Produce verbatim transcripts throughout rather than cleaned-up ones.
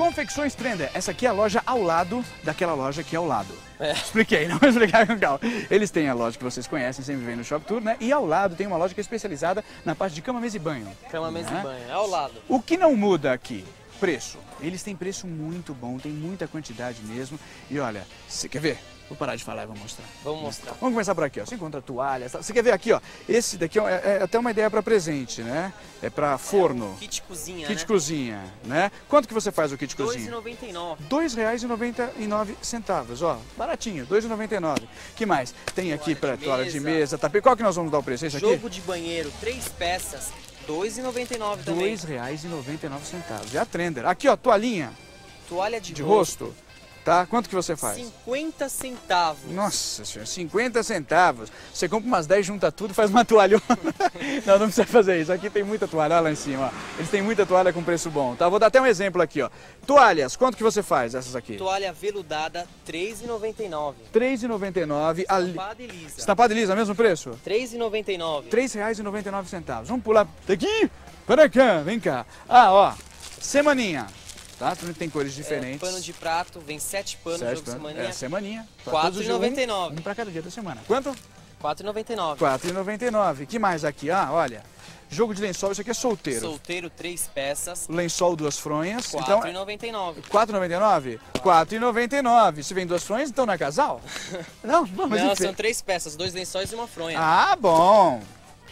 Confecções Trender. Essa aqui é a loja ao lado daquela loja que é ao lado. É. Expliquei, não vou explicar com calma. Eles têm a loja que vocês conhecem, sempre vem no Shop Tour, né? E ao lado tem uma loja que é especializada na parte de cama, mesa e banho. Cama, né? Mesa e banho, é ao lado. O que não muda aqui? Preço. Eles têm preço muito bom, tem muita quantidade mesmo. E olha, você quer ver? Vou parar de falar e vou mostrar. Vamos mostrar. Vamos começar por aqui, ó. Você encontra toalhas. Você quer ver aqui, ó? Esse daqui é, é até uma ideia para presente, né? É para forno. É um kit cozinha, Kit né? cozinha, né? Quanto que você faz o kit dois cozinha? reais e noventa e nove centavos. dois reais e noventa e nove centavos, ó. Baratinho, dois reais e noventa e nove centavos. Que mais? Tem aqui para toalha de mesa, tapete. Qual que nós vamos dar o preço? Esse aqui? Jogo de banheiro, três peças, dois reais e noventa e nove centavos também. dois reais e noventa e nove centavos. É a Trender. Aqui, ó, toalhinha. Toalha de, de rosto. rosto. Tá? Quanto que você faz? cinquenta centavos. Nossa senhora, cinquenta centavos. Você compra umas dez, junta tudo, faz uma toalhona. Não, não precisa fazer isso. Aqui tem muita toalha, olha lá em cima, ó. Eles têm muita toalha com preço bom, tá? Vou dar até um exemplo aqui, ó. Toalhas, quanto que você faz essas aqui? Toalha veludada, três reais e noventa e nove centavos. três reais e noventa e nove centavos. Estampada e lisa. Estampada e lisa, mesmo preço? três reais e noventa e nove centavos. três reais e noventa e nove centavos. Vamos pular daqui para cá, vem cá. Ah, ó, semaninha. Tá? Tem cores diferentes. É, pano de prato, vem sete panos, sete jogo pano. semaninha. É, semaninha. quatro reais e noventa e nove centavos. Um, um para cada dia da semana. Quanto? quatro reais e noventa e nove centavos. quatro reais e noventa e nove centavos. Que mais aqui? Ah, olha. Jogo de lençol, isso aqui é solteiro. Solteiro, três peças. Lençol, duas fronhas. quatro reais e noventa e nove centavos. quatro reais e noventa e nove centavos? quatro reais e noventa e nove centavos. Se vem duas fronhas, então não é casal? Não, não, mas não enfim. são três peças, dois lençóis e uma fronha. Ah, bom.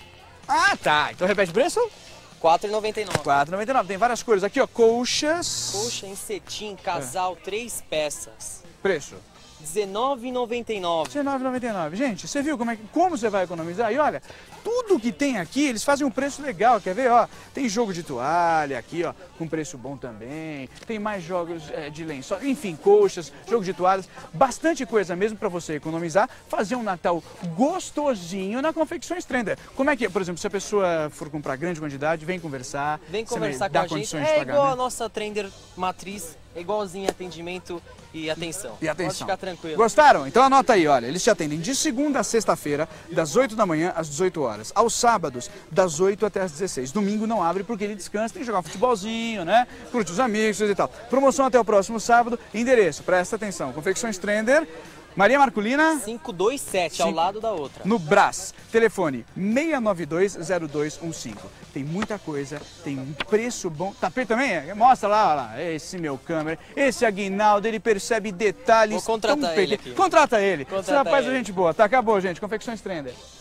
Ah, tá. Então repete o preço? quatro reais e noventa e nove centavos. quatro reais e noventa e nove centavos. Tem várias cores. Aqui, ó, colchas. Colcha em cetim, casal, é. três peças. Preço? dezenove reais e noventa e nove centavos. dezenove reais e noventa e nove centavos. Gente, você viu como, é, como você vai economizar? E olha, tudo que tem aqui, eles fazem um preço legal. Quer ver? Ó, tem jogo de toalha aqui, ó, com preço bom também. Tem mais jogos é, de lençol, enfim, colchas, jogo de toalhas. Bastante coisa mesmo para você economizar. Fazer um Natal gostosinho na Confecções Trender. Como é que, por exemplo, se a pessoa for comprar grande quantidade, vem conversar. Vem conversar com a gente. É igual a nossa Trender matriz, é igualzinho atendimento e atenção. E atenção. Pode ficar tranquilo. Gostaram? Então anota aí, olha, eles te atendem de segunda a sexta-feira, das oito da manhã às dezoito horas. Aos sábados, das oito até às dezesseis. Domingo não abre porque ele descansa, tem que jogar um futebolzinho, né? Curte os amigos e tal. Promoção até o próximo sábado. Endereço, presta atenção, Confecções Trender, Maria Marculina cinco dois sete, ao lado da outra. No Brás. Telefone seis nove dois zero dois um cinco. Tem muita coisa, tem um preço bom. Tapete também? É? Mostra lá, olha lá. Esse meu câmera, esse Aguinaldo, ele percebe detalhes. Vou contratar tão ele aqui. Contrata ele. Contrata Esse rapaz ele. é gente boa. Tá, acabou, gente. Confecções Trender.